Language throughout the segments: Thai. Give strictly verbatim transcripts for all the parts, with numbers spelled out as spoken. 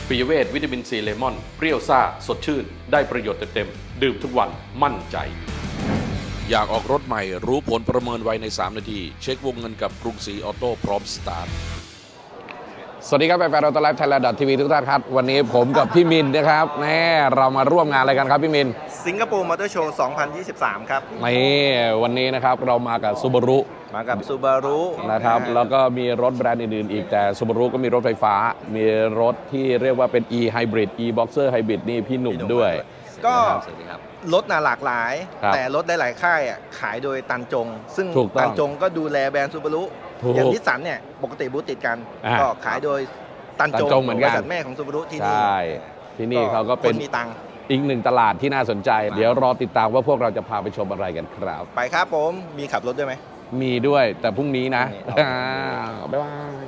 ปิยเวชวิตามินซีเลมอนเปรี้ยวซ่าสดชื่นได้ประโยชน์เต็มๆดื่มทุกวันมั่นใจอยากออกรถใหม่รู้ผลประเมินไวในสามนาทีเช็ควงเงินกับกรุงศรีออโต้พร้อมสตาร์ทสวัสดีครับแฟนๆออโต้ไลฟ์ไทยแลนด์ทีวีทุกท่านครับวันนี้ผมกับพี่มินนะครับแน่เรามาร่วมงานอะไรกันครับพี่มินสิงคโปร์มอเตอร์โชว์สองพันยี่สิบสามครับนี่วันนี้นะครับเรามากับซูบารุมากับซูบารุนะครับแล้วก็มีรถแบรนด์อื่นๆอีกแต่ซูบารุก็มีรถไฟฟ้ามีรถที่เรียกว่าเป็น e hybrid e boxer hybrid นี่พี่หนุ่มด้วยก็รถน่าหลากหลายแต่รถได้หลายค่ายขายโดยตันจงซึ่งตันจงก็ดูแลแบรนด์ซูบารุอย่างนิสสันเนี่ยปกติบูธติดกันก็ขายโดยตันจงเหมือนกันบริษัทแม่ของซูบารุที่นี่ใช่ที่นี่เขาก็เป็นมีตังอีกหนึ่งตลาดที่น่าสนใจเดี๋ยวรอติดตามว่าพวกเราจะพาไปชมอะไรกันครับไปครับผมมีขับรถด้วยไหมมีด้วยแต่พรุ่งนี้นะบ๊ายบาย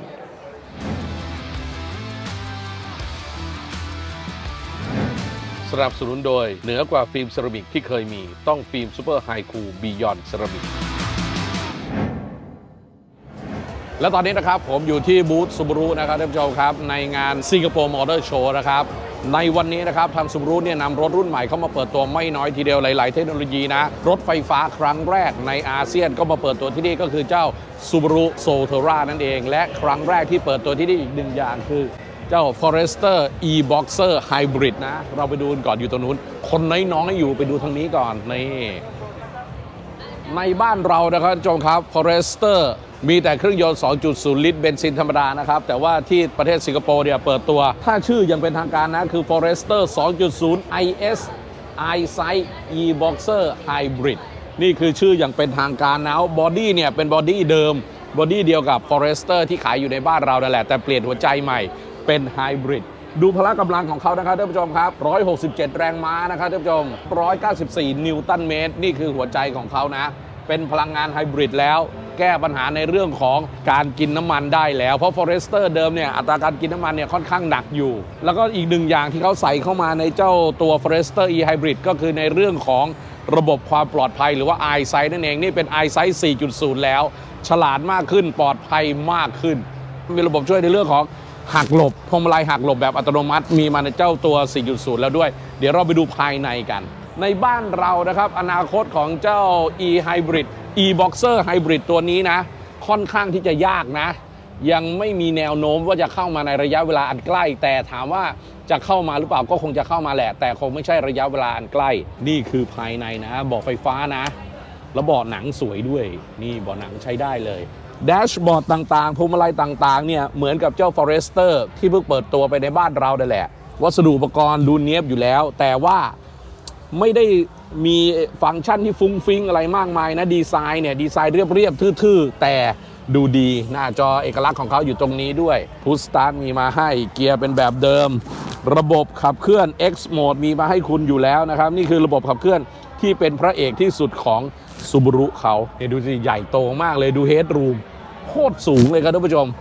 สนับสนุนโดยเหนือกว่าฟิล์มเซรามิกที่เคยมีต้องฟิล์มซูเปอร์ไฮคูลบียอนเซรามิกและตอนนี้นะครับผมอยู่ที่บูธซูบารุนะครับท่านผู้ชมครับในงานสิงคโปร์มอเตอร์โชว์นะครับในวันนี้นะครับทางซูบารุเนี่ยนำรถรุ่นใหม่เข้ามาเปิดตัวไม่น้อยทีเดียวหลายๆเทคโนโลยีนะรถไฟฟ้าครั้งแรกในอาเซียนก็มาเปิดตัวที่นี่ก็คือเจ้าซูบารุโซเทรานั่นเองและครั้งแรกที่เปิดตัวที่นี่อีกหนึ่งอย่างคือเจ้า Forester e boxer hybrid นะเราไปดูกันก่อนอยู่ตรงนู้นคนน้อยๆอยู่ไปดูทางนี้ก่อนนี่ในบ้านเรานะครับท่านผู้ชมครับ Foresterมีแต่เครื่องยนต์ สองจุดศูนย์ ลิตรเบนซินธรรมดานะครับแต่ว่าที่ประเทศสิงคโปร์เนี่ยเปิดตัวถ้าชื่อยังเป็นทางการนะคือ Forester สองจุดศูนย์ ไอ เอส EyeSight e boxer hybrid นี่คือชื่ออย่างเป็นทางการนะบอดี้เนี่ยเป็นบอดี้เดิมบอดี้เดียวกับ Forester ที่ขายอยู่ในบ้านเรานั่นแหละแต่เปลี่ยนหัวใจใหม่เป็นไฮบริดดูพละกำลังของเขานะครับท่านผู้ชมครับหนึ่งร้อยหกสิบเจ็ดแรงม้านะครับท่านผู้ชมหนึ่งร้อยเก้าสิบสี่นิวตันเมตรนี่คือหัวใจของเขานะเป็นพลังงานไฮบริดแล้วแก้ปัญหาในเรื่องของการกินน้ำมันได้แล้วเพราะ Forester เดิมเนี่ยอัตราการกินน้ำมันเนี่ยค่อนข้างหนักอยู่แล้วก็อีกหนึ่งอย่างที่เขาใส่เข้ามาในเจ้าตัว Forester e hybrid ก็คือในเรื่องของระบบความปลอดภัยหรือว่า EyeSight นั่นเองนี่เป็น EyeSight สี่จุดศูนย์ แล้วฉลาดมากขึ้นปลอดภัยมากขึ้นมีระบบช่วยในเรื่องของหักหลบพวงมาลัยหักหลบแบบอัตโนมัติมีมาในเจ้าตัว สี่จุดศูนย์ แล้วด้วยเดี๋ยวเราไปดูภายในกันในบ้านเรานะครับอนาคตของเจ้า e hybrid e boxer hybrid ตัวนี้นะค่อนข้างที่จะยากนะยังไม่มีแนวโน้มว่าจะเข้ามาในระยะเวลาอันใกล้แต่ถามว่าจะเข้ามาหรือเปล่าก็คงจะเข้ามาแหละแต่คงไม่ใช่ระยะเวลาอันใกล้นี่คือภายในนะเบาะไฟฟ้านะแล้วเบาะหนังสวยด้วยนี่เบาะหนังใช้ได้เลยแดชบอร์ดต่างๆพวงมาลัยต่างๆเนี่ยเหมือนกับเจ้า Forester ที่เพิ่งเปิดตัวไปในบ้านเราได้แหละวัสดุอุปกรณ์ดูเนียบอยู่แล้วแต่ว่าไม่ได้มีฟังก์ชันที่ฟุ้งฟิ้งอะไรมากมายนะดีไซน์เนี่ยดีไซน์เรียบๆทื่อๆแต่ดูดีหน้าจอเอกลักษณ์ของเขาอยู่ตรงนี้ด้วยพุชสตาร์ทมีมาให้เกียร์เป็นแบบเดิมระบบขับเคลื่อน X Mode มีมาให้คุณอยู่แล้วนะครับนี่คือระบบขับเคลื่อนที่เป็นพระเอกที่สุดของซูบารุเขาเนี่ยดูสิใหญ่โตมากเลยดูเฮดรูมโคตรสูงเลยครับท่านผู้ชม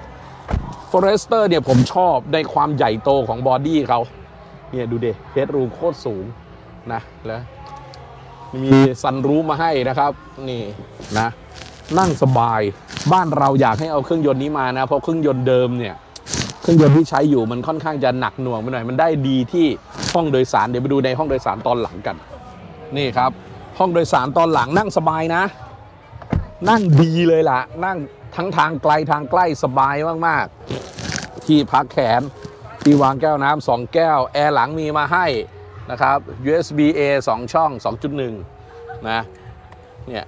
Forester เนี่ยผมชอบในความใหญ่โตของบอดี้เขาเนี่ยดูเดเฮดรูมโคตรสูงนะแล้วมีซันรูฟมาให้นะครับนี่นะนั่งสบายบ้านเราอยากให้เอาเครื่องยนต์นี้มานะเพราะเครื่องยนต์เดิมเนี่ยเครื่องยนต์ที่ใช้อยู่มันค่อนข้างจะหนักหน่วงไปหน่อยมันได้ดีที่ห้องโดยสารเดี๋ยวไปดูในห้องโดยสารตอนหลังกันนี่ครับห้องโดยสารตอนหลังนั่งสบายนะนั่งดีเลยล่ะนั่งทั้งทางไกลทางใกล้สบายมากๆที่พักแขนที่วางแก้วน้ำสองแก้วแอร์หลังมีมาให้นะครับ ยู เอส บี เอ สองช่อง สองจุดหนึ่ง นะเนี่ย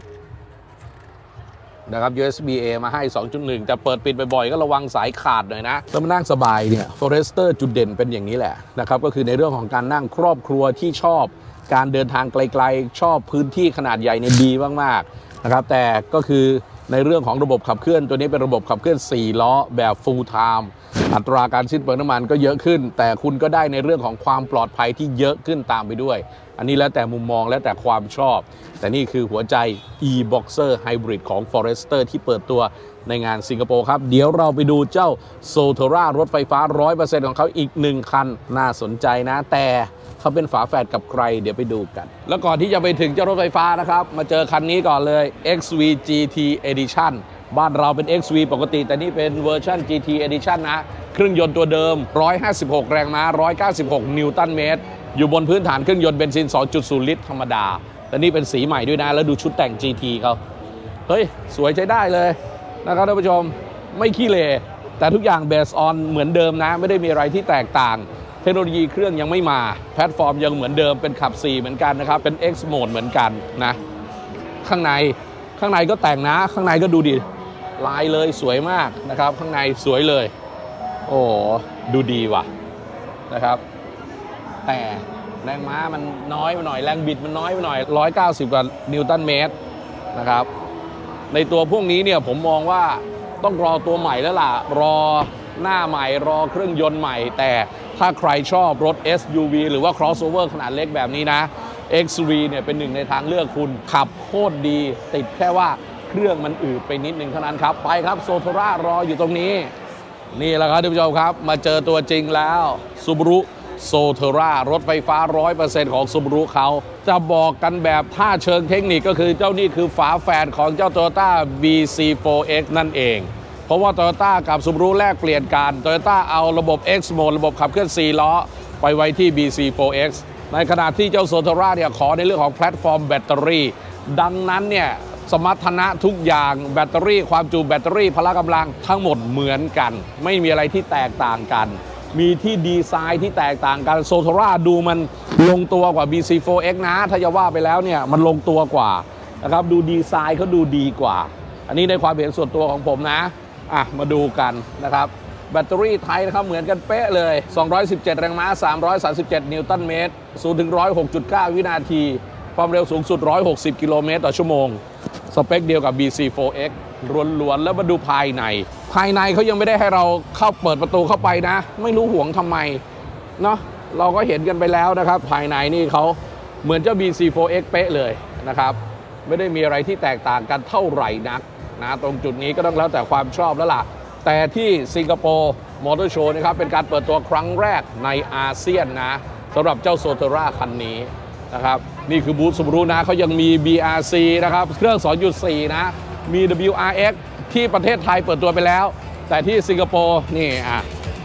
นะครับ ยู เอส บี เอ มาให้ สองจุดหนึ่ง แต่เปิดปิดบ่อยๆก็ระวังสายขาดหน่อยนะแล้วมานั่งสบายเนี่ย Forester จุดเด่นเป็นอย่างนี้แหละนะครับก็คือในเรื่องของการนั่งครอบครัวที่ชอบการเดินทางไกลๆชอบพื้นที่ขนาดใหญ่ในดีมากๆนะครับแต่ก็คือในเรื่องของระบบขับเคลื่อนตัวนี้เป็นระบบขับเคลื่อนสี่ล้อแบบ full time อัตราการสิ้นเปลืองน้ำมันก็เยอะขึ้นแต่คุณก็ได้ในเรื่องของความปลอดภัยที่เยอะขึ้นตามไปด้วยอันนี้แล้วแต่มุมมองและแต่ความชอบแต่นี่คือหัวใจ e boxer hybrid ของ Forester ที่เปิดตัวในงานสิงคโปร์ครับเดี๋ยวเราไปดูเจ้า Solterra รถไฟฟ้า ร้อยเปอร์เซ็นต์ ของเขาอีกหนึ่งคันน่าสนใจนะแต่เขาเป็นฝาแฝดกับใครเดี๋ยวไปดูกันแล้วก่อนที่จะไปถึงเจ้ารถไฟฟ้านะครับมาเจอคันนี้ก่อนเลย เอ็กซ์ วี จี ที Edition บ้านเราเป็น เอ็กซ์ วี ปกติแต่นี่เป็นเวอร์ชัน จี ที Edition นะเครื่องยนต์ตัวเดิมหนึ่งร้อยห้าสิบหกแรงม้าหนึ่งร้อยเก้าสิบหกนิวตันเมตรอยู่บนพื้นฐานเครื่องยนต์เบนซิน สองจุดศูนย์ ลิตรธรรมดาแต่นี่เป็นสีใหม่ด้วยนะแล้วดูชุดแต่ง จี ที เขาเฮ้ยสวยใช้ได้เลยนะครับท่านผู้ชมไม่ขี้เลแต่ทุกอย่างเบสออนเหมือนเดิมนะไม่ได้มีอะไรที่แตกต่างเทคโนโลยีเครื่องยังไม่มาแพลตฟอร์มยังเหมือนเดิมเป็นขับสี่เหมือนกันนะครับเป็น X Mode เหมือนกันนะข้างในข้างในก็แต่งนะข้างในก็ดูดิลายเลยสวยมากนะครับข้างในสวยเลยโอ้ดูดีว่ะนะครับแต่แรงม้ามันน้อยไปหน่อยแรงบิดมันน้อยไปหน่อยหนึ่งร้อยเก้าสิบกว่านิวตันเมตรนะครับในตัวพวกนี้เนี่ยผมมองว่าต้องรอตัวใหม่แล้วล่ะรอหน้าใหม่รอเครื่องยนต์ใหม่แต่ถ้าใครชอบรถ เอส ยู วี หรือว่า crossover ขนาดเล็กแบบนี้นะ เอ็กซ์ วี เนี่ยเป็นหนึ่งในทางเลือกคุณขับโคตรดีติดแค่ว่าเครื่องมันอืดไปนิดนึงเท่านั้นครับไปครับโซโทรารออยู่ตรงนี้นี่แหละครับท่านผู้ชมครับมาเจอตัวจริงแล้วซูบารุโซเทอร่ารถไฟฟ้า ร้อยเปอร์เซ็นต์ ของซูบารุเขาจะบอกกันแบบท่าเชิงเทคนิคก็คือเจ้านี่คือฝาแฝดของเจ้า Toyota บี ซี โฟร์ เอ็กซ์ นั่นเองเพราะว่า Toyota กับ Subaru แลกเปลี่ยนกัน Toyota เอาระบบ X Mode ระบบขับเคลื่อนสี่ล้อไปไว้ที่ บี ซี โฟร์ เอ็กซ์ ในขณะที่เจ้า Soterra เนี่ยขอในเรื่องของแพลตฟอร์มแบตเตอรี่ดังนั้นเนี่ยสมรรถนะทุกอย่างแบตเตอรี่ความจุแบตเตอรี่พละกำลังทั้งหมดเหมือนกันไม่มีอะไรที่แตกต่างกันมีที่ดีไซน์ที่แตกต่างกัน Soterra ดูมันลงตัวกว่า บี ซี โฟร์ เอ็กซ์ นะถ้าจะว่าไปแล้วเนี่ยมันลงตัวกว่านะครับดูดีไซน์เขาดูดีกว่าอันนี้ในความเห็นส่วนตัวของผมนะอ่ะมาดูกันนะครับแบตเตอรี่ไทยนะครับเหมือนกันเป๊ะเลยสองร้อยสิบเจ็ดแรงม้าสามร้อยสามสิบเจ็ดนิวตันเมตรศูนย์ถึงหนึ่งร้อยหกจุดเก้า วินาทีความเร็วสูงสุดหนึ่งร้อยหกสิบกิโลเมตรต่อชั่วโมงสเปคเดียวกับ บี ซี โฟร์ เอ็กซ์ ล้วนๆแล้วมาดูภายในภายในเขายังไม่ได้ให้เราเข้าเปิดประตูเข้าไปนะไม่รู้ห่วงทำไมเนาะเราก็เห็นกันไปแล้วนะครับภายในนี่เขาเหมือนเจ้า บี ซี โฟร์ เอ็กซ์ เป๊ะเลยนะครับไม่ได้มีอะไรที่แตกต่างกันเท่าไหร่นักนะตรงจุดนี้ก็ต้องแล้วแต่ความชอบแล้วล่ะแต่ที่สิงคโปร์มอเตอร์โชว์นะครับเป็นการเปิดตัวครั้งแรกในอาเซียนนะสำหรับเจ้า Soterra คันนี้นะครับนี่คือบูธ Subaru นะเขายังมี บี อาร์ ซี นะครับเครื่อง สองจุดสี่ นะมี ดับเบิลยู อาร์ เอ็กซ์ ที่ประเทศไทยเปิดตัวไปแล้วแต่ที่สิงคโปร์นี่อ่ะ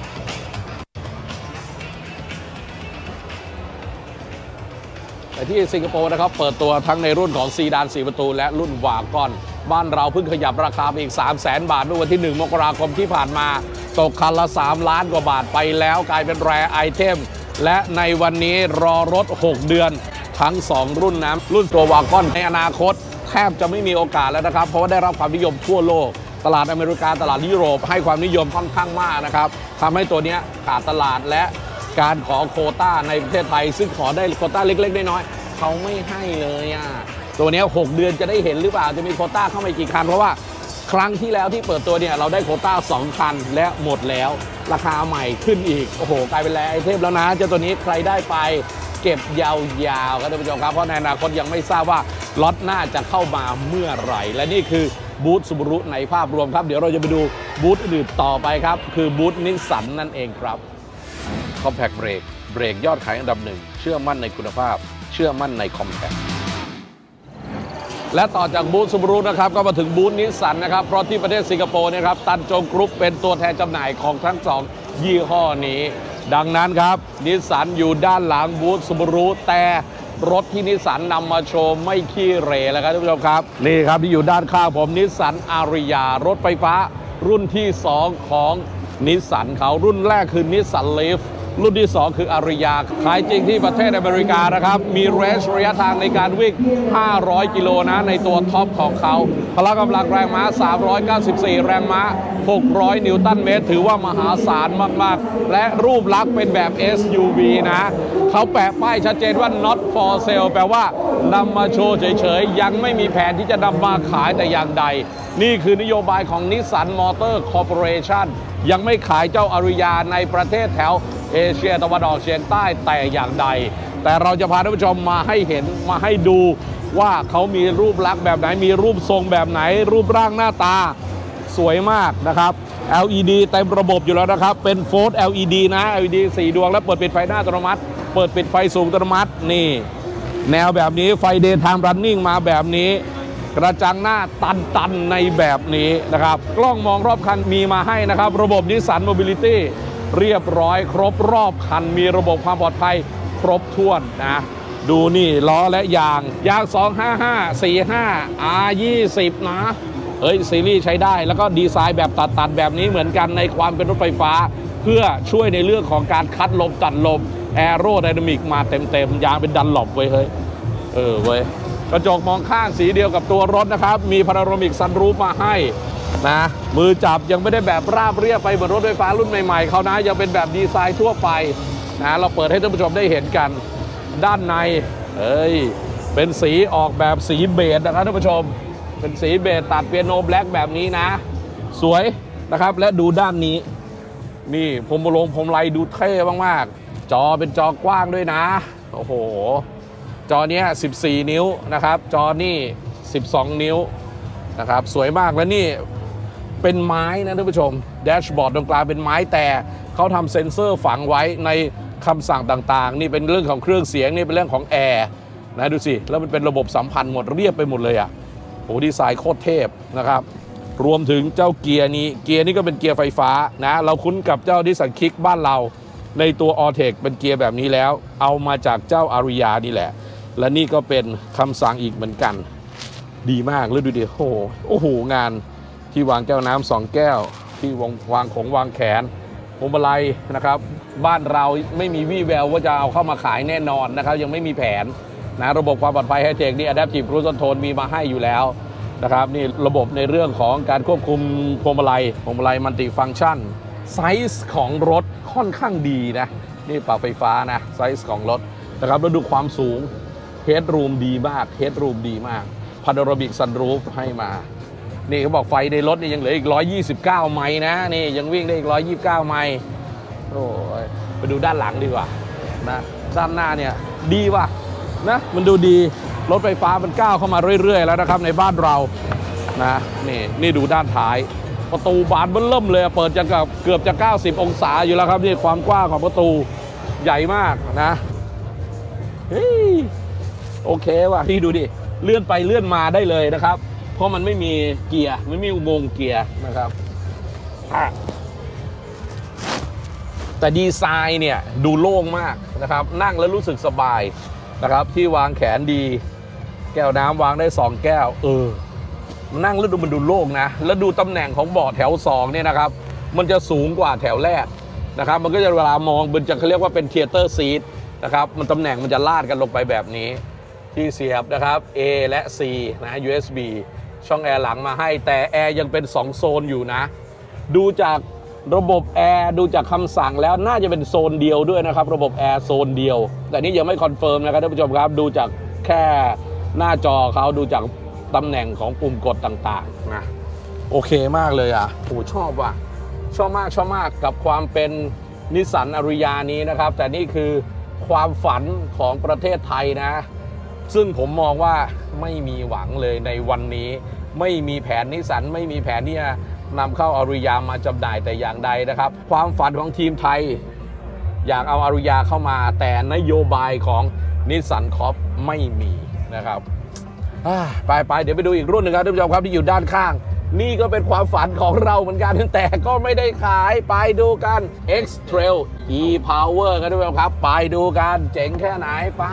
แต่ที่สิงคโปร์นะครับเปิดตัวทั้งในรุ่นของซีดานสี่ประตูและรุ่นวากอนบ้านเราเพิ่งขยับราคาไปอีก สามแสน บาทเมื่อวันที่หนึ่งมกราคมที่ผ่านมาตกคันละสามล้านกว่าบาทไปแล้วกลายเป็นแรร์ไอเทมและในวันนี้รอรถหกเดือนทั้งสองรุ่นนะรุ่นตัววากอนในอนาคตแทบจะไม่มีโอกาสแล้วนะครับเพราะว่าได้รับความนิยมทั่วโลกตลาดอเมริกาตลาดยุโรปให้ความนิยมค่อนข้างมากนะครับทำให้ตัวนี้ขาดตลาดและการขอโควต้าในประเทศไทยซึ่งขอได้โควต้าเล็กๆน้อยๆเขาไม่ให้เลยอ่ะตัวนี้หกเดือนจะได้เห็นหรือเปล่าจะมีโควต้าเข้ามากี่คันเพราะว่าครั้งที่แล้วที่เปิดตัวเนี่ยเราได้โควต้าสองคันและหมดแล้วราคาใหม่ขึ้นอีกโอ้โหกลายเป็นแรร์ไอเทมแล้วนะเจ้าตัวนี้ใครได้ไปเก็บยาวๆครับท่านผู้ชมครับเพราะในอนาคตยังไม่ทราบว่าล็อตหน้าจะเข้ามาเมื่อไหร่และนี่คือบูธ Subaru ในภาพรวมครับเดี๋ยวเราจะไปดูบูธอื่นต่อไปครับคือบูธนิสสันนั่นเองครับ Compact Brake เบรกยอดขายอันดับหนึ่งเชื่อมั่นในคุณภาพเชื่อมั่นใน Compact และต่อจากบูธ Subaru นะครับก็มาถึงบูธนิสสันนะครับเพราะที่ประเทศสิงคโปร์นะครับตันโจงกรุ๊ปเป็นตัวแทนจำหน่ายของทั้งสองยี่ห้อนี้ดังนั้นครับนิสสันอยู่ด้านหลังบูธ Subaru แต่รถที่นิสสันนำมาโชว์ไม่ขี้เหร่แล้วครับท่านผู้ชมครับนี่ครับที่อยู่ด้านข้างผมนิสสันอาริยารถไฟฟ้ารุ่นที่สองของนิสสันเขารุ่นแรกคือนิสสันลีฟรุ่นที่สองคืออาริยาขายจริงที่ประเทศอเมริกานะครับมีเรนจ์ระยะทางในการวิ่งห้าร้อยกิโลนะในตัวท็อปของเขาพละกำลังแรงม้าสามร้อยเก้าสิบสี่แรงม้าหกร้อยนิวตันเมตรถือว่ามหาศาลมากๆและรูปลักษณ์เป็นแบบ เอส ยู วี นะเขาแปะป้ายชัดเจนว่า not for sale แปลว่านำมาโชว์เฉยๆยังไม่มีแผนที่จะนำมาขายแต่อย่างใดนี่คือนโยบายของ Nissan Motor Corporation ยังไม่ขายเจ้าอาริยาในประเทศแถวเอเชียตะวันออกเฉียงใต้แต่อย่างใดแต่เราจะพาท่านผู้ชมมาให้เห็นมาให้ดูว่าเขามีรูปลักษณ์แบบไหนมีรูปทรงแบบไหนรูปร่างหน้าตาสวยมากนะครับ แอล อี ดี เต็มระบบอยู่แล้วนะครับเป็นโฟลด์ แอล อี ดี นะ แอล อี ดี สี่ดวงแล้วเปิดปิดไฟหน้าอัตโนมัติเปิดปิดไฟสูงอัตโนมัตินี่แนวแบบนี้ไฟ Daytime Running มาแบบนี้กระจังหน้าตันๆในแบบนี้นะครับกล้องมองรอบคันมีมาให้นะครับระบบ Nissan Mobility เรียบร้อยครบรอบคันมีระบบความปลอดภัยครบถ้วนนะดูนี่ล้อและยางยางสองห้าห้า สี่ห้า อาร์ ยี่สิบ นะเฮ้ยซีรีส์ใช้ได้แล้วก็ดีไซน์แบบตัดๆแบบนี้เหมือนกันในความเป็นรถไฟฟ้าเพื่อช่วยในเรื่องของการคัดลมตัดลมแอโรไดนามิกมาเต็มๆยางเป็นดันหลบไว้เฮ้ยเออเว้ยกระจกมองข้างสีเดียวกับตัวรถนะครับมีพาราโนมิกซันรูฟมาให้นะมือจับยังไม่ได้แบบราบเรียบไปเหมือนรถไฟฟ้ารุ่นใหม่ๆเขานะยังเป็นแบบดีไซน์ทั่วไปนะเราเปิดให้ท่านผู้ชมได้เห็นกันด้านในเอ้ยเป็นสีออกแบบสีเบจนะครับท่านผู้ชมเป็นสีเบจตัดเปียโนแบล็กแบบนี้นะสวยนะครับและดูด้านนี้นี่พรมลงพรมไลดูเท่มากๆจอเป็นจอกว้างด้วยนะโอ้โหจอเนี้ยสิบสี่นิ้วนะครับจอนี่สิบสองนิ้วนะครับสวยมากแล้วนี่เป็นไม้นะท่านผู้ชมแดชบอร์ดตรงกลางเป็นไม้แต่เขาทำเซ็นเซอร์ฝังไว้ในคำสั่งต่างๆนี่เป็นเรื่องของเครื่องเสียงนี่เป็นเรื่องของแอร์นะดูสิแล้วมันเป็นระบบสัมพันธ์หมดเรียบไปหมดเลยอ่ะโอ้ดีไซน์โคตรเทพนะครับรวมถึงเจ้าเกียร์นี้เกียร์นี้ก็เป็นเกียร์ไฟฟ้านะเราคุ้นกับเจ้าดิสันคิกบ้านเราในตัว ออ เทค เป็นเกียร์แบบนี้แล้วเอามาจากเจ้าอาริยานี่แหละและนี่ก็เป็นคำสั่งอีกเหมือนกันดีมากแล้วดูดิโอ้โหโอ้โหงานที่วางแก้วน้ำสองแก้วที่วางวางของวางแขนพวงมาลัยนะครับบ้านเราไม่มีวี่แววว่าจะเอาเข้ามาขายแน่นอนนะครับยังไม่มีแผนนะระบบความปลอดภัยไฮเทคนี่ Adaptive Cruise Control มีมาให้อยู่แล้วนะครับนี่ระบบในเรื่องของการควบคุมพวงมาลัยพวงมาลัยมัลติฟังก์ชันไซส์ของรถค่อนข้างดีนะนี่ปรับไฟฟ้านะไซส์ของรถนะครับแล้วดูความสูงเฮดรูมดีมากเฮดรูมดีมากพาโนรามิกซันรูฟให้มานี่เขาบอกไฟในรถนี่ยังเหลืออีกหนึ่งร้อยยี่สิบเก้าไมล์นะนี่ยังวิ่งได้อีกหนึ่งร้อยยี่สิบเก้าไมล์โอ้ยไปดูด้านหลังดีกว่านะด้านหน้าเนี่ยดีว่ะนะมันดูดีรถไฟฟ้ามันก้าวเข้ามาเรื่อยๆแล้วนะครับในบ้านเรานะนี่นี่ดูด้านท้ายประตูบานเบิ่มเลยเปิดจะกับเกือบจะเก้าสิบองศาอยู่แล้วครับนี่ความกว้างของประตูใหญ่มากนะเฮ้ยโอเคว่ะพี่ดูดิเลื่อนไปเลื่อนมาได้เลยนะครับเพราะมันไม่มีเกียร์ไม่มีอุโมงค์เกียร์นะครับแต่ดีไซน์เนี่ยดูโล่งมากนะครับนั่งแล้วรู้สึกสบายนะครับที่วางแขนดีแก้วน้ำวางได้สองแก้วเออนั่งแล้วดูมันดูโล่งนะแล้วดูตำแหน่งของเบาะแถวสองเนี่ยนะครับมันจะสูงกว่าแถวแรกนะครับมันก็จะเวลามองมันจะเขาเรียกว่าเป็นเทเตอร์ซีทนะครับมันตำแหน่งมันจะลาดกันลงไปแบบนี้ที่เสียบนะครับ A และ C นะ ยู เอส บี ช่องแอร์หลังมาให้แต่แอร์ยังเป็นสองโซนอยู่นะดูจากระบบแอร์ดูจากคำสั่งแล้วน่าจะเป็นโซนเดียวด้วยนะครับระบบแอร์โซนเดียวแต่นี่ยังไม่คอนเฟิร์มนะครับท่านผู้ชมครับดูจากแค่หน้าจอเขาดูจากตำแหน่งของปุ่มกดต่างๆนะโอเคมากเลยอ่ะโหชอบว่ะชอบมากชอบมากกับความเป็นนิสสันอาริยานี้นะครับแต่นี่คือความฝันของประเทศไทยนะซึ่งผมมองว่าไม่มีหวังเลยในวันนี้ไม่มีแผนนิสสันไม่มีแผนที่จะนำเข้าอาริยามาจำหน่ายแต่อย่างใดนะครับความฝันของทีมไทยอยากเอาอาริยาเข้ามาแต่นโยบายของนิสสันคอร์ปไม่มีนะครับไปไปเดี๋ยวไปดูอีกรุ่นหนึ่งครับท่านผู้ชมครับที่อยู่ด้านข้างนี่ก็เป็นความฝันของเราเหมือนกันแต่ก็ไม่ได้ขายไปดูกัน X-Trail e-Power กันด้วยครับไปดูกันเจ๋งแค่ไหนไป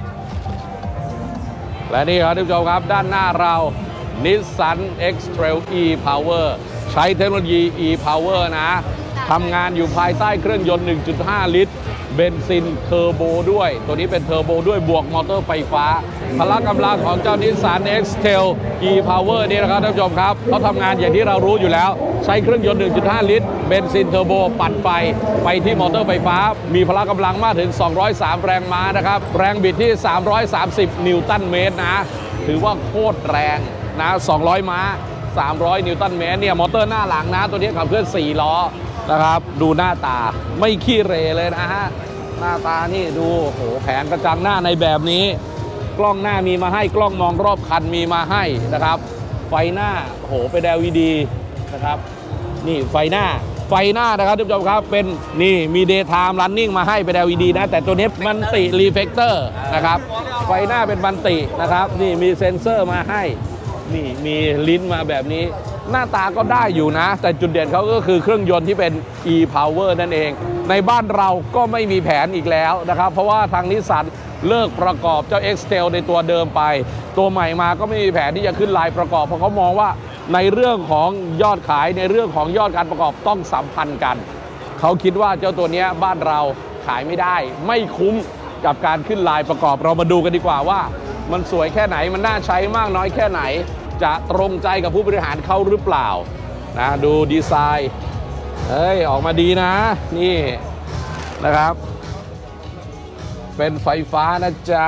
และนี่ครับท่านผู้ชมครับด้านหน้าเรา Nissan X-Trail e-Power ใช้เทคโนโลยี e-Power นะทำงานอยู่ภายใต้เครื่องยนต์ หนึ่งจุดห้า ลิตรเบนซินเทอร์โบด้วยตัวนี้เป็นเทอร์โบด้วยบวกมอเตอร์ไฟฟ้าพละกำลังของเจ้า Nissan X-Trail e-Power นี่นะครับท่านผู้ชมครับเขาทำงานอย่างที่เรารู้อยู่แล้วใช้เครื่องยนต์ หนึ่งจุดห้า ลิตรเบนซินเทอร์โบปั่นไฟไปที่มอเตอร์ไฟฟ้ามีพละกำลังมากถึงสองร้อยสามแรงม้านะครับแรงบิดที่สามร้อยสามสิบนิวตันเมตรนะถือว่าโคตรแรงนะสองร้อยม้าสามร้อยนิวตันเมตรเนี่ยมอเตอร์หน้าหลังนะตัวนี้ขับเคลื่อนสี่ล้อนะครับดูหน้าตาไม่ขี้เรเลยนะฮะหน้าตานี่ดูโหแผงกระจังหน้าในแบบนี้กล้องหน้ามีมาให้กล้องมองรอบคันมีมาให้นะครับไฟหน้าโหเป็น แอล อี ดี นะครับนี่ไฟหน้าไฟหน้านะครับทุกท่านครับเป็นนี่มี Daytime Running มาให้เป็น แอล อี ดี นะแต่ตัวนี้มันติรีเฟกเตอร์นะครับไฟหน้าเป็นมันตินะครับนี่มีเซ็นเซอร์มาให้นี่มีลิ้นมาแบบนี้หน้าตาก็ได้อยู่นะแต่จุดเด่นเขาก็คือเครื่องยนต์ที่เป็น e-power นั่นเองในบ้านเราก็ไม่มีแผนอีกแล้วนะครับเพราะว่าทางนิสสันเลิกประกอบเจ้า X-Trail ในตัวเดิมไปตัวใหม่มาก็ไม่มีแผนที่จะขึ้นลายประกอบเพราะเขามองว่าในเรื่องของยอดขายในเรื่องของยอดการประกอบต้องสัมพันธ์กันเขาคิดว่าเจ้าตัวนี้บ้านเราขายไม่ได้ไม่คุ้มกับการขึ้นลายประกอบเรามาดูกันดีกว่าว่ามันสวยแค่ไหนมันน่าใช้มากน้อยแค่ไหนจะตรงใจกับผู้บริหารเขาหรือเปล่านะดูดีไซน์เฮ้ยออกมาดีนะนี่นะครับเป็นไฟฟ้านะจ๊ะ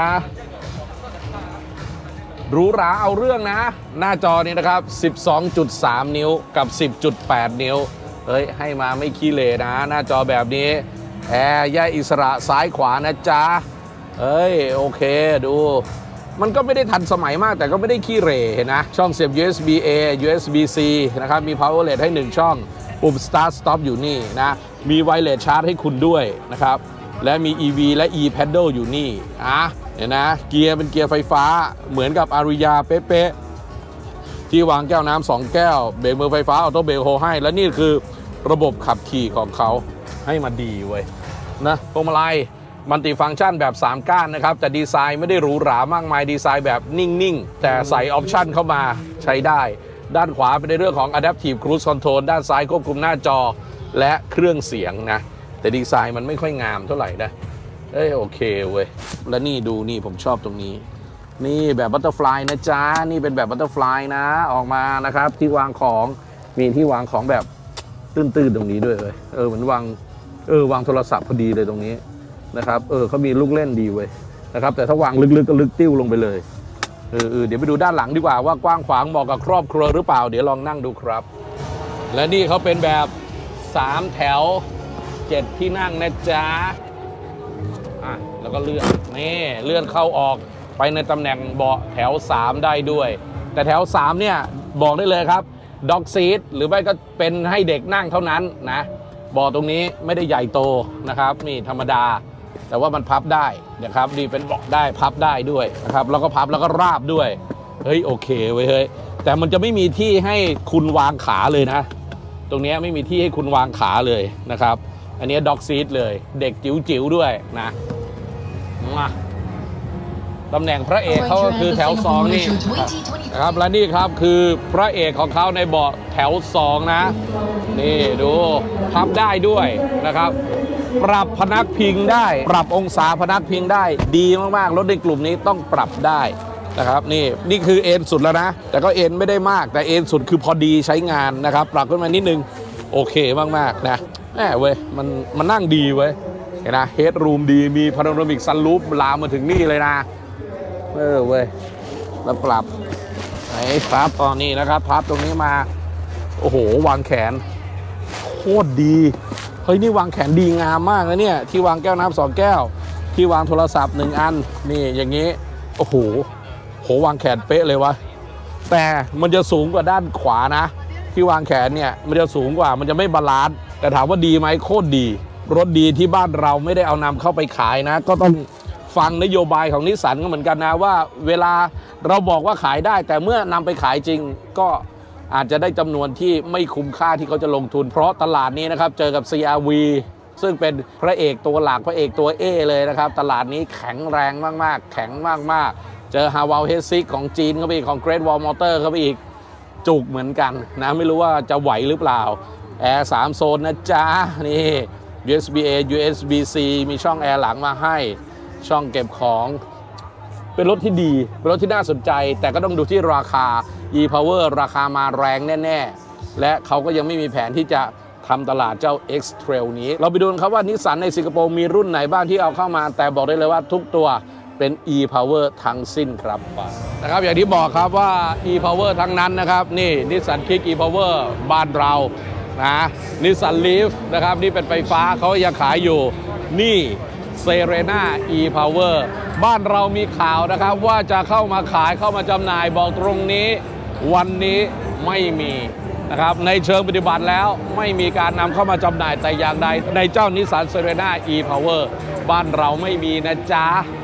หรูหราเอาเรื่องนะหน้าจอนี้นะครับ สิบสองจุดสาม นิ้วกับ สิบจุดแปด นิ้วเฮ้ยให้มาไม่ขี้เหร่นะหน้าจอแบบนี้แอร์แยกอิสระซ้ายขวานะจ๊ะเฮ้ยโอเคดูมันก็ไม่ได้ทันสมัยมากแต่ก็ไม่ได้ขี้เหร่เห็นนะช่องเสียบ ยู เอส บี เอ ยู เอส บี ซี นะครับมี power outlet ให้หนึ่งช่องปุ่ม start stop อยู่นี่นะมี wireless charge ให้คุณด้วยนะครับและมี อี วี และ e-pedal อยู่นี่อ่ะเห็นนะเกียร์เป็นเกียร์ไฟฟ้าเหมือนกับ Ariya เป๊ะๆที่วางแก้วน้ำสองแก้วเบรกมือไฟฟ้าออโต้เบรกโฮให้และนี่คือระบบขับขี่ของเขาให้มาดีเว้ยนะพวงมาลัยมัลติฟังก์ชันแบบสามก้านนะครับแต่ดีไซน์ไม่ได้หรูหรามากมายดีไซน์แบบนิ่งๆแต่ใส่ออปชันเข้ามาใช้ได้ด้านขวาเป็นในเรื่องของ Adaptive Cruise Control ด้านซ้ายควบคุมหน้าจอและเครื่องเสียงนะแต่ดีไซน์มันไม่ค่อยงามเท่าไหร่นะเอ้ยโอเคเว้ยและนี่ดูนี่ผมชอบตรงนี้นี่แบบบัตเตอร์ฟลายนะจ๊ะนี่เป็นแบบบัตเตอร์ฟลายนะออกมานะครับที่วางของมีที่วางของแบบตื้นๆตรงนี้ด้วยเลยเออเหมือนวางเออวางโทรศัพท์พอดีเลยตรงนี้นะครับเออเขามีลูกเล่นดีเว้ยนะครับแต่ถ้าวางลึกๆก็ลึกติ้วลงไปเลยเออเออเดี๋ยวไปดูด้านหลังดีกว่าว่ากว้างขวางเหมาะกับครอบครัวหรือเปล่าเดี๋ยวลองนั่งดูครับและนี่เขาเป็นแบบสามแถวเจ็ดที่นั่งนะจ๊ะอ่ะแล้วก็เลื่อนนี่เลื่อนเข้าออกไปในตำแหน่งเบาะแถวสามได้ด้วยแต่แถวสามเนี่ยบอกได้เลยครับด็อกซีทหรือไม่ก็เป็นให้เด็กนั่งเท่านั้นนะเบาะตรงนี้ไม่ได้ใหญ่โตนะครับนี่ธรรมดาแต่ว่ามันพับได้นะครับนี่เป็นเบาะได้พับได้ด้วยนะครับแล้วก็พับแล้วก็ราบด้วยเฮ้ยโอเคเว้ยเฮ้ยแต่มันจะไม่มีที่ให้คุณวางขาเลยนะตรงนี้ไม่มีที่ให้คุณวางขาเลยนะครับอันนี้ด็อกซีทเลยเด็กจิ๋วๆด้วยนะมาตำแหน่งพระเอกเขาก็คือแถวสองนี่นะครับและนี่ครับคือพระเอกของเขาในเบาะแถวสองนะนี่ดูพับได้ด้วยนะครับปรับพนักพิงได้ปรับองศาพนักพิงได้ดีมากๆรถในกลุ่มนี้ต้องปรับได้นะครับนี่นี่คือเอ็นสุดแล้วนะแต่ก็เอ็นไม่ได้มากแต่เอ็นสุดคือพอดีใช้งานนะครับปรับขึ้นมานิดนึงโอเคมากๆนะแหมเว้ยมันมันนั่งดีเว้ยเห็นนะเฮดรูมดีมีพาโนรามิกซันรูฟลามมาถึงนี่เลยนะเออเว้ยแล้วปรับไอ้พับตอนนี้นะครับพับตรงนี้มาโอ้โหวางแขนโคตรดีเฮ้ยนี่วางแขนดีงามมากนะเนี่ยที่วางแก้วน้ำสองแก้วที่วางโทรศัพท์หนึ่งอันนี่อย่างนี้โอ้โหโหวางแขนเป๊ะเลยวะแต่มันจะสูงกว่าด้านขวานะที่วางแขนเนี่ยมันจะสูงกว่ามันจะไม่บาลานซ์แต่ถามว่าดีไหมโคตรดีรถดีที่บ้านเราไม่ได้เอานำเข้าไปขายนะก็ต้องฟังนโยบายของนิสสันก็เหมือนกันนะว่าเวลาเราบอกว่าขายได้แต่เมื่อนำไปขายจริงก็อาจจะได้จำนวนที่ไม่คุ้มค่าที่เขาจะลงทุนเพราะตลาดนี้นะครับเจอกับ ซี อาร์ วี ซึ่งเป็นพระเอกตัวหลักพระเอกตัวเอเลยนะครับตลาดนี้แข็งแรงมากๆแข็งมากๆเจอฮาวาเฮซิกของจีนเข้าไปอีกของ Great Wall Motor เข้าไปอีกจุกเหมือนกันนะไม่รู้ว่าจะไหวหรือเปล่าแอร์สามโซนนะจ๊ะนี่ ยู เอส บี เอ ยู เอส บี ซี มีช่องแอร์หลังมาให้ช่องเก็บของเป็นรถที่ดีเป็นรถที่น่าสนใจแต่ก็ต้องดูที่ราคา e-power ราคามาแรงแน่ๆและเขาก็ยังไม่มีแผนที่จะทำตลาดเจ้า X-Trail นี้เราไปดูกันครับว่านิสสันในสิงคโปร์มีรุ่นไหนบ้างที่เอาเข้ามาแต่บอกได้เลยว่าทุกตัวเป็น e-power ทั้งสิ้นครับนะครับอย่างที่บอกครับว่า e-power ทั้งนั้นนะครับนี่นิสสันคิก e-power บ้านเรานะนิสสันลีฟนะครับนี่เป็นไฟฟ้าเขายังขายอยู่นี่เซเรน่า e-power บ้านเรามีข่าวนะครับว่าจะเข้ามาขายเข้ามาจำหน่ายบอกตรงนี้วันนี้ไม่มีนะครับในเชิงปฏิบัติแล้วไม่มีการนำเข้ามาจำหน่ายแต่อย่างใดในเจ้านิสสันเซเรน่า e-power บ้านเราไม่มีนะจ๊ะ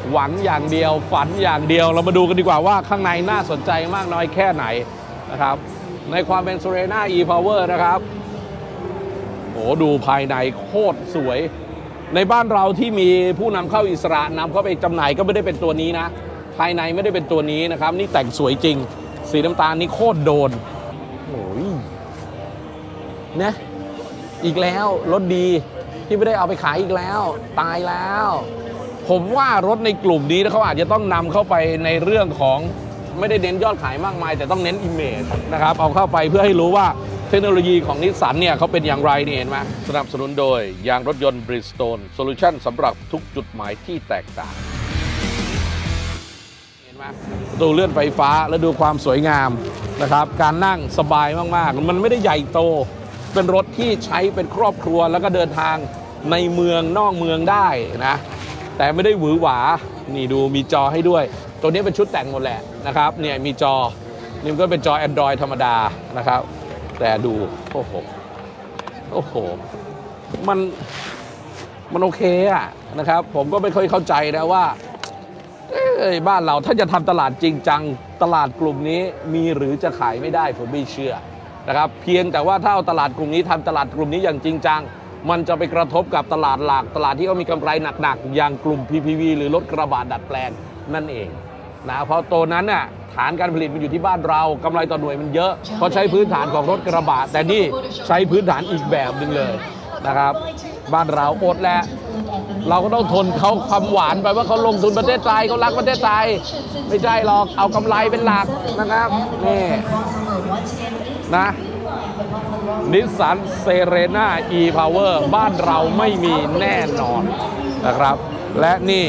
หวังอย่างเดียวฝันอย่างเดียวเรามาดูกันดีกว่าว่าข้างในน่าสนใจมากน้อยแค่ไหนนะครับในความเป็น Serena e-Power นะครับโอ้ดูภายในโคตรสวยในบ้านเราที่มีผู้นำเข้าอิสระนำเข้าไปจำหน่ายก็ไม่ได้เป็นตัวนี้นะภายในไม่ได้เป็นตัวนี้นะครับนี่แต่งสวยจริงสีน้ำตาลนี่โคตรโดนโอ้ยนะอีกแล้วรถดีที่ไม่ได้เอาไปขายอีกแล้วตายแล้วผมว่ารถในกลุ่มนี้เขาอาจจะต้องนำเข้าไปในเรื่องของไม่ได้เน้นยอดขายมากมายแต่ต้องเน้นอิมเมจนะครับเอาเข้าไปเพื่อให้รู้ว่าเทคโนโลยีของนิสสันเนี่ยเขาเป็นอย่างไรนี่เห็นไหมสนับสนุนโดยยางรถยนต์ Bridgestone Solution สำหรับทุกจุดหมายที่แตกต่างเห็นไหมประตูเลื่อนไฟฟ้าแล้วดูความสวยงามนะครับการนั่งสบายมากๆมันไม่ได้ใหญ่โตเป็นรถที่ใช้เป็นครอบครัวแล้วก็เดินทางในเมืองนอกเมืองได้นะแต่ไม่ได้หวือหวานี่ดูมีจอให้ด้วยตัวนี้เป็นชุดแต่งหมดแหละนะครับเนี่ยมีจอนี่ก็เป็นจอ Android ธรรมดานะครับแต่ดูโอ้โหโอ้โหมันมันโอเคอะนะครับผมก็ไม่ค่อยเข้าใจนะว่าบ้านเราถ้าจะทำตลาดจริงจังตลาดกลุ่มนี้มีหรือจะขายไม่ได้ผมไม่เชื่อนะครับเพียงแต่ว่าถ้าเอาตลาดกลุ่มนี้ทำตลาดกลุ่มนี้อย่างจริงจังมันจะไปกระทบกับตลาดหลักตลาดที่เขามีกำไรหนักๆอย่างกลุ่ม พี พี วี หรือรถกระบะดัดแปลงนั่นเองนะเพราะตัวนั้นน่ะฐานการผลิตมันอยู่ที่บ้านเรากำไรต่อหน่วยมันเยอะเพราะใช้พื้นฐานของรถกระบะแต่นี่ใช้พื้นฐานอีกแบบหนึ่งเลยนะครับบ้านเราอดแล้วเราก็ต้องทนเขาความหวานไปว่าเขาลงทุนประเทศไทยเขารักประเทศไทยไม่ใช่หรอกเอากำไรเป็นหลักนะครับนี่นะนิสสันเซเรน่า e-Power บ้านเราไม่มีแน่นอนนะครับและนี่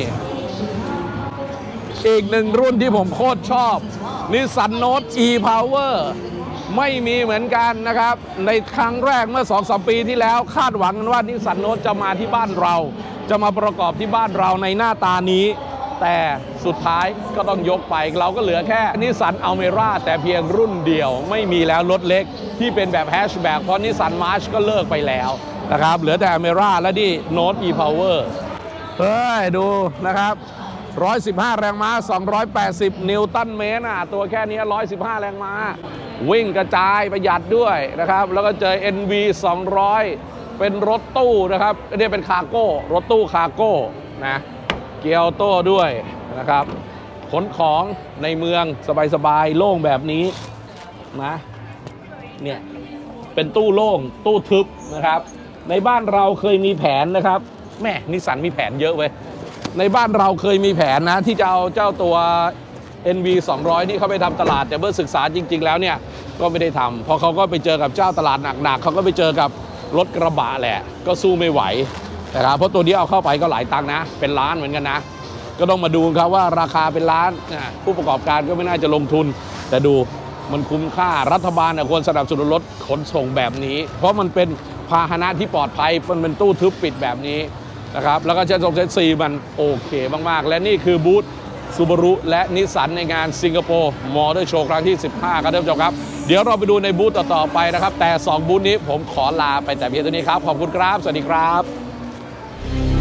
อีกหนึ่งรุ่นที่ผมโคตรชอบนิสสันโนต e-Power ไม่มีเหมือนกันนะครับในครั้งแรกเมื่อ สองถึงสาม ปีที่แล้วคาดหวังกันว่านิสสันโนตจะมาที่บ้านเราจะมาประกอบที่บ้านเราในหน้าตานี้แต่สุดท้ายก็ต้องยกไปเราก็เหลือแค่นิสสันอัลเมร่าแต่เพียงรุ่นเดียวไม่มีแล้วรถเล็กที่เป็นแบบแฮชแบ็กเพราะนิสสันมาร์ชก็เลิกไปแล้วนะครับเหลือแต่อัลเมร่าและนี่โน้ต e-Power เฮ้ยดูนะครับหนึ่งร้อยสิบห้าแรงม้าสองร้อยแปดสิบนิวตันเมตรอ่ะตัวแค่นี้หนึ่งร้อยสิบห้าแรงม้าวิ่งกระจายประหยัดด้วยนะครับแล้วก็เจอ เอ็น วี สองร้อยเป็นรถตู้นะครับนี่เป็นคาร์โก้รถตู้คาร์โก้นะเกียร์โต้ด้วยนะครับขนของในเมืองสบายๆโล่งแบบนี้นะเนี่ยเป็นตู้โล่งตู้ทึบนะครับในบ้านเราเคยมีแผนนะครับแม่นิสสันมีแผนเยอะเว้ยในบ้านเราเคยมีแผนนะที่จะเอาเจ้าตัว เอ็น วี สองร้อย นี่เขาไปทำตลาดแต่เมื่อศึกษาจริงๆแล้วเนี่ยก็ไม่ได้ทำเพราะเขาก็ไปเจอกับเจ้าตลาดหนักๆเขาก็ไปเจอกับรถกระบะแหละก็สู้ไม่ไหวนะครับเพราะตัวนี้เอาเข้าไปก็หลายตังค์นะเป็นล้านเหมือนกันนะก็ต้องมาดูครับว่าราคาเป็นล้านผู้ประกอบการก็ไม่น่าจะลงทุนแต่ดูมันคุ้มค่ารัฐบาลควรสนับสนุนรถขนส่งแบบนี้เพราะมันเป็นพาหนะที่ปลอดภัยมันเป็นตู้ทึบปิดแบบนี้นะครับแล้วก็เชนทรงเซนซีมันโอเคมากๆและนี่คือบูธซูบารุและนิสสันในงานสิงคโปร์มอเตอร์โชว์ครั้งที่สิบห้าครับท่านผู้ชมครับเดี๋ยวเราไปดูในบูธต่อๆไปนะครับแต่สองบูธนี้ผมขอลาไปแต่เพียงเท่านี้ครับขอบคุณครับสวัสดีครับ